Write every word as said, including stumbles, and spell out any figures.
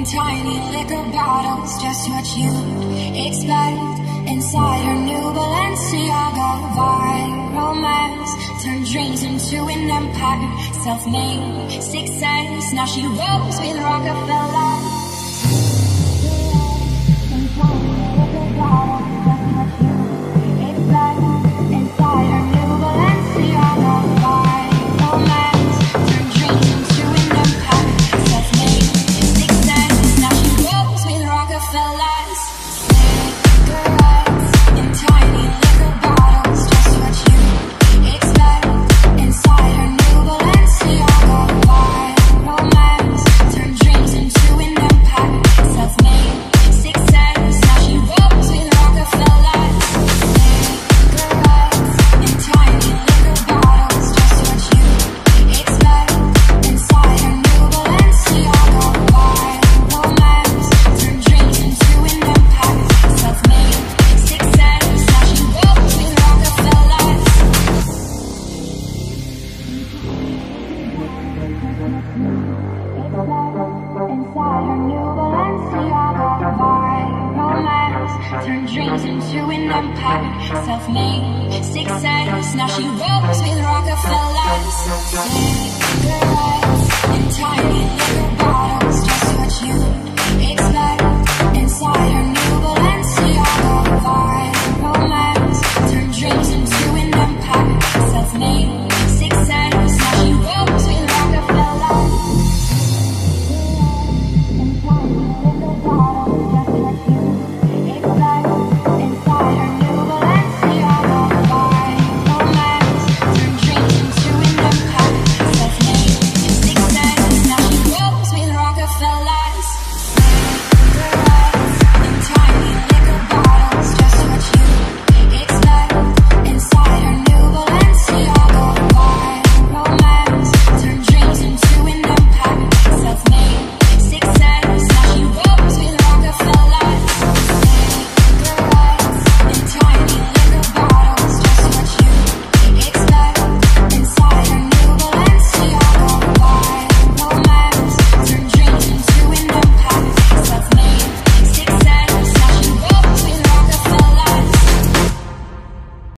tiny liquor bottles, just what you'd expect. Inside her new Balenciaga viral romance turned dreams into an empire, self-made success. Now she rolls with Rockefeller. Inside her new Balenciaga viral romance turned dreams into an empire, self-made success. Now she rolls with Rockefellers. Cigarettes in tiny liquor bottles, just what you expect. Inside her new Balenciaga viral romance turned dreams into an empire, self-made success. Now she rolls with Rockefellers. Cigarettes in tiny liquor bottles, just what you expect. Inside her new Balenciaga viral romance turned dreams into an empire, self-made success. Now she rolls with Rockefellers. Inside her new Balenciaga viral romance turned dreams into an empire, self-made success. Now she rolls with Rockefellers. Cigarettes